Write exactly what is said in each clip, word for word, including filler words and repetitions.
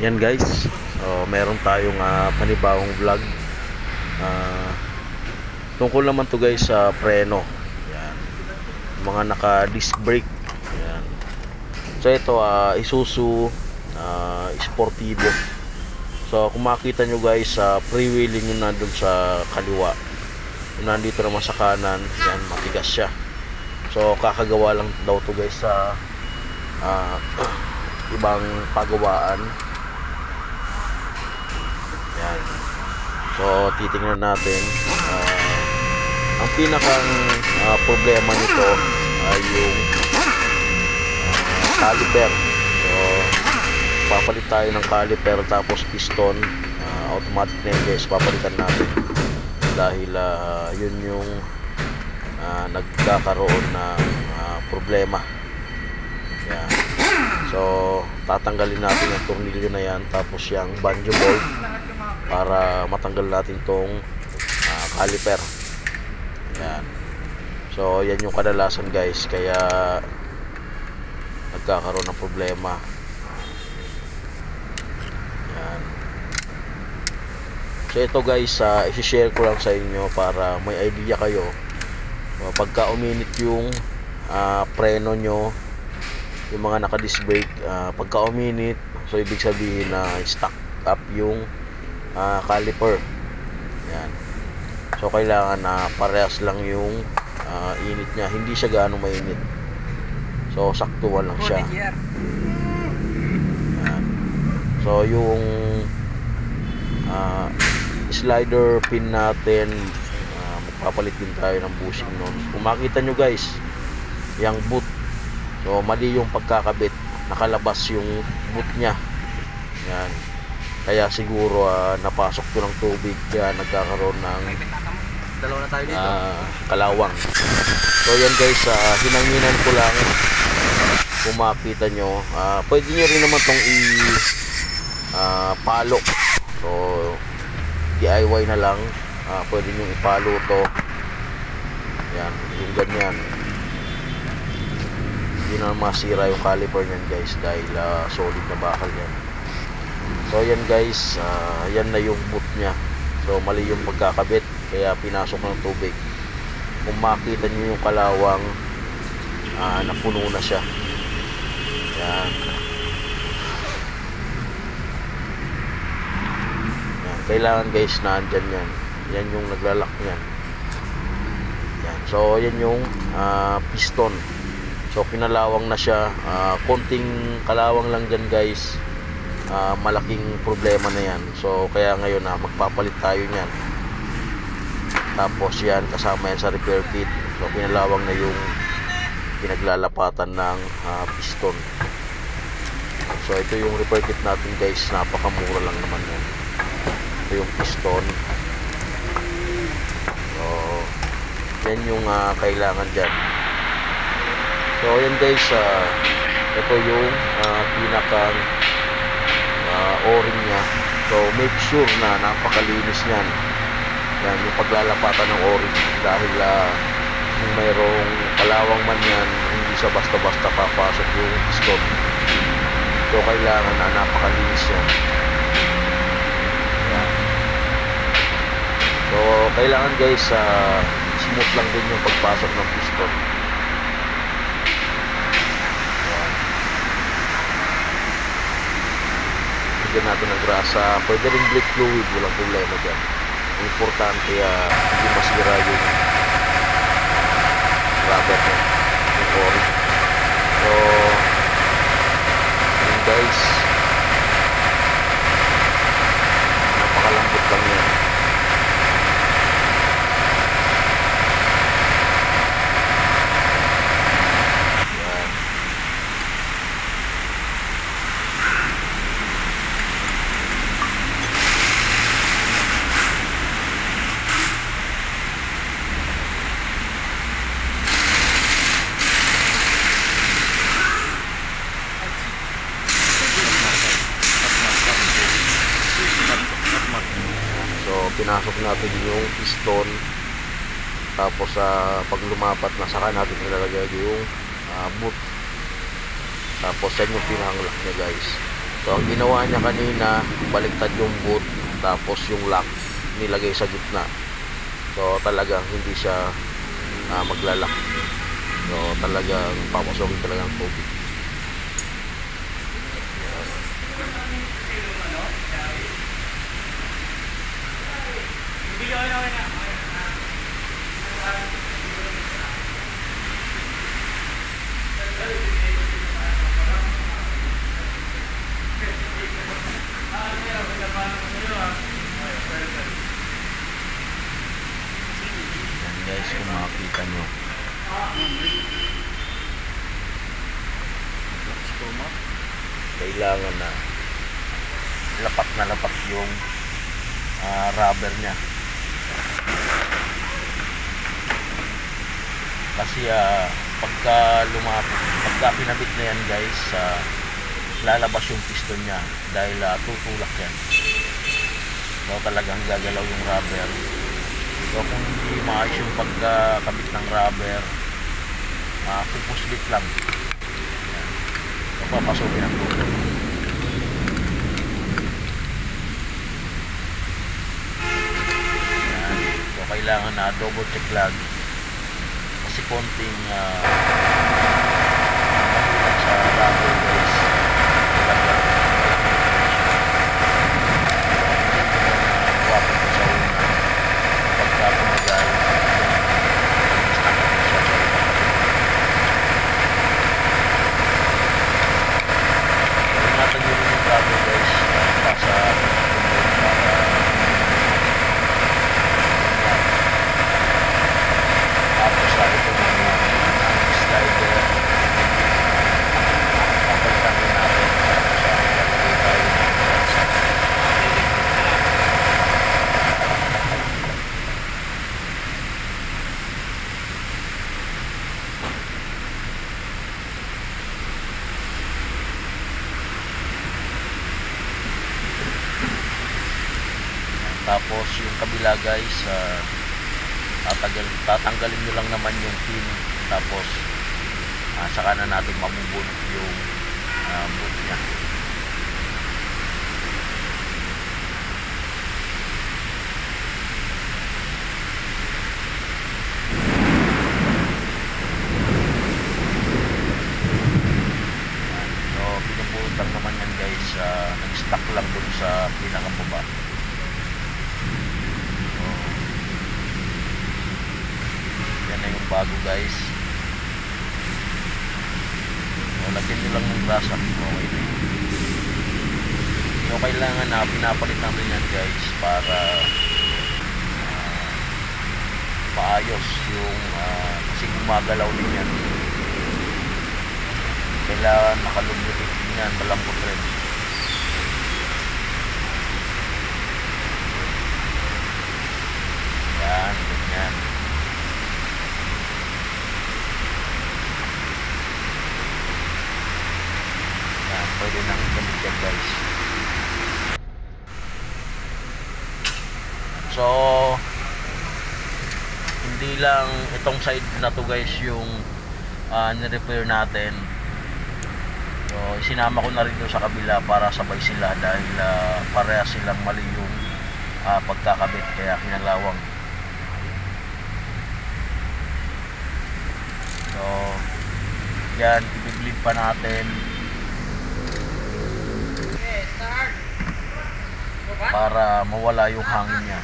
Yan guys, so, meron tayong uh, panibagong vlog. uh, Tungkol naman to guys sa preno. Yan, mga naka disc brake. Yan. So ito uh, Isuzu uh, Sportivo. So kung makita nyo guys sa uh, freewheeling yung nandun sa kaliwa, yung nandito naman sa kanan, yan, matigas siya. So kakagawa lang daw to guys sa uh, ibang pagawaan. Yan. So titingnan natin. uh, Ang pinakang uh, problema nito ay yung uh, caliper. So papalit tayo ng caliper, tapos piston. uh, Automatic na yun guys, papalitan natin. Dahil uh, yun yung uh, nagkakaroon ng uh, problema. Yan. So tatanggalin natin yung tornilyo na yan, tapos yung banjo bolt, para matanggal natin tong uh, caliper. Yan. So yan yung kadalasan guys, kaya nagkakaroon ng problema. Yan. So ito guys, uh, i-share ko lang sa inyo para may idea kayo. uh, Pagka uminit yung uh, preno nyo, yung mga naka disc brake, uh, pagka uminit, so ibig sabihin na uh, stuck up yung uh, caliper. Yan. So kailangan na uh, parehas lang yung uh, init niya, hindi siya gaano mainit. So saktuhan lang siya. Yan. So yung uh, slider pin natin, uh, magpapalit din tayo ng bushing nun. Kung makita nyo guys, yung boot, so mali yung pagkakabit, nakalabas yung boot nya. Yan. Kaya siguro uh, napasok to ng tubig, kaya nagkakaroon ng dalawa na tayo dito. Uh, kalawang. So yan guys, uh, hinanginan ko lang. Kung makita nyo, uh, pwede nyo rin naman tong i uh, palo. So D I Y na lang. uh, Pwede nyo ipalo to. Yan, yung ganyan. Hindi na masira yung caliper nyan guys, dahil uh, solid na bakal yan. So yan guys, uh, yan na yung boot nya. So mali yung pagkakabit, kaya pinasok ng tubig. Kung makita nyo yung kalawang, uh, napuno na siya. Yan. Yan. Kailangan guys na andyan yan. Yan yung naglalak yan. Yan. So yan yung uh, piston. So pinalawang na siya. uh, Konting kalawang lang dyan guys, Uh, malaking problema na yan. So kaya ngayon na uh, magpapalit tayo nyan. Tapos yan, kasama yan sa repair kit. So pinalawang na yung pinaglalapatan ng uh, piston. So ito yung repair kit natin guys, napakamura lang naman yan. Ito yung piston. So yan yung uh, kailangan dyan. So yan guys, uh, ito yung uh, pinakang Uh, o-ring nya. So make sure na napakalinis nyan. Yan yung paglalapatan ng o-ring, dahil uh, kung mayroong kalawang man yan, hindi sa basta-basta papasok yung piston. So kailangan na napakalinis yan. Yan. So kailangan guys, uh, smooth lang din yung pagpasok ng piston. Bigyan natin ng grasa, pwede rin brake fluid, walang problema dyan. Importante uh, hindi masira yung rubber niya, yung o-ring. So yun guys, napakalambot lang yan. Pinasok natin yung piston, tapos uh, pag lumapat na, saka natin ilalagay yung uh, boot. Tapos yan yung pinahang lock niya guys. So ang ginawa niya kanina, baliktad yung boot, tapos yung lock nilagay sa gitna. So talagang hindi siya uh, maglalak. So talagang papasokin talaga ang tubig. Yan guys, kung makikita nyo, kailangan na lapat na lapat yung uh, rubber nya, kasi uh, pagka lumapit, pagka pinabit na yan guys, uh, lalabas yung piston nya dahil uh, tutulak yan. So talagang gagalaw yung rubber. So kung hindi maayos yung pagkakabit ng rubber, uh, pupuslit lang. Yan. So papasukin ang tubig. Yan. So kailangan na double check lang, kasi konting uh, magulat sa rubber guys. Talagang tapos yung kabila guys, uh, tatagal, tatanggalin nyo lang naman yung pin, tapos uh, saka na natin mamubunot yung uh, boot nya. So binubunot lang naman yan guys, uh, nag-stuck lang dun sa pinakababa. Yung bago guys, o lagyan nyo lang ng grasa, okay na yun. So kailangan na pinapalit namin yan guys para uh, maayos yung uh, kasi gumagalaw din yan, kailangan makalumulit din yan, malambot rin. Yan, ganyan. Pwede nang gamit yan guys. So hindi lang itong side na to guys yung uh, ni-repair natin. So sinama ko na rin doon sa kabila para sabay sila, dahil uh, pareha silang mali yung uh, pagkakabit, kaya kinalawang. So yan, i-bleed pa natin para mawala yung hangin niya.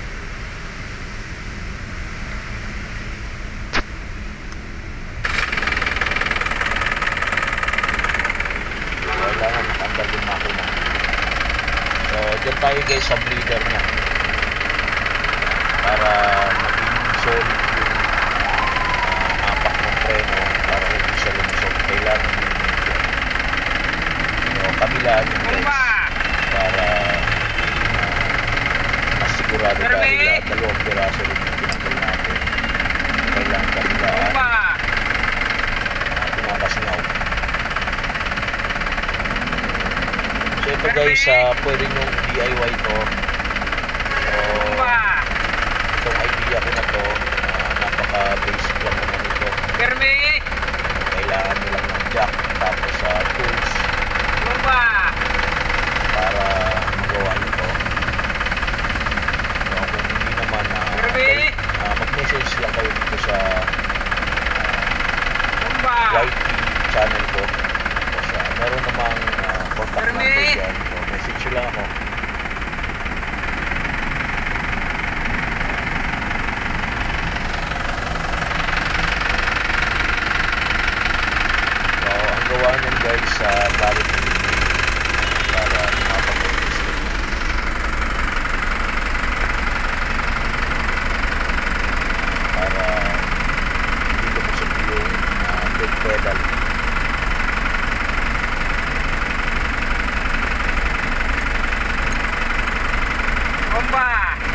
Kailangan nakandar yung makina. So dyan tayo guys sa bleeder niya para maging solid yung uh, apak ng preno, para hindi siya lumusog. Kailangan yung medyo. So kabilaan yung guys para sigurado, dahil uh, dalawang piraso rin yung pinanggal natin. Kailangan kabilaan uh, pinakasingaw. So ito guys, uh, pwede nyo D I Y to. So itong idea ko na to, uh, napaka basic lang naman ito. Kailangan nyo lang ng jack, tapos uh, tools, dyan, so message nyo lang ako. So, ang gawa nyan guys sa galit ng para mapag-office para hindi lumusok yung uh, brake pedal. Bomba!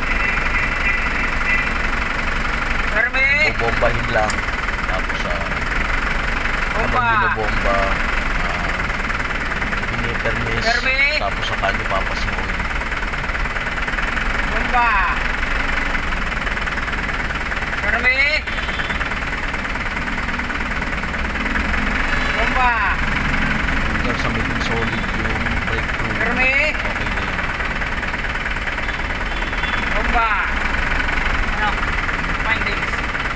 Fermi! Bubombahin lang tapos sa uh, Bomba! habang binobomba uh, binipermis Fermi! tapos saka nyo papasinguin. Bomba! Fermi! Bomba! Hanggang sa maging solid yung breakthrough, Fermi! okay na yun. Bomba! Ano? Findings.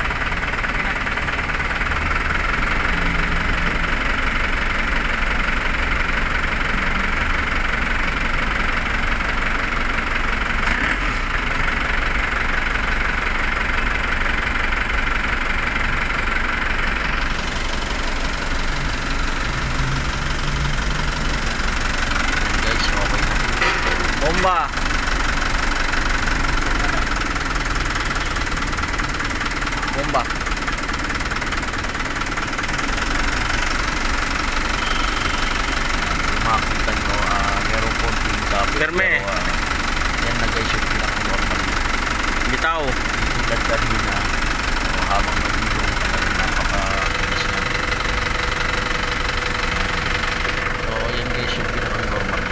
Guys, okay na. Bomba! Bomba! Makikita nyo, uh, meron konting kapit Perme. pero uh, yan na guys yung pinaka-normal. Bitaw! Tulad kanina, so, habang nag-ilong talagang napaka-kinis na. So yan guys yung pinaka-normal.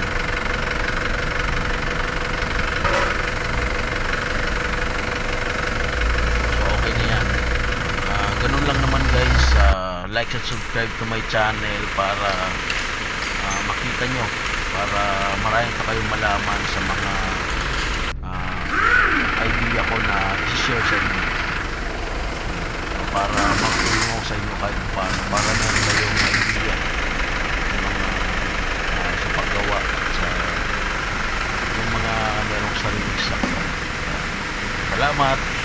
So okay na yan. Uh, ganun lang naman guys, uh, like and subscribe to my channel para uh, makita nyo, para marami pa kayong malaman sa mga uh, idea ko na i-share sa inyo. So, para makatulong ako sa inyo kahit paano, para meron kayong idea ng mga uh, sa paggawa at sa yung mga merong sariling sakyan. Salamat!